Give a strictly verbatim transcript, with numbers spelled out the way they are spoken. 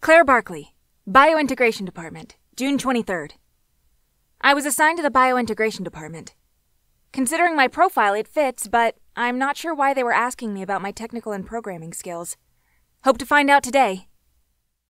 Claire Barkley, Biointegration Department, June twenty-third. I was assigned to the Biointegration Department. Considering my profile, it fits, but I'm not sure why they were asking me about my technical and programming skills. Hope to find out today.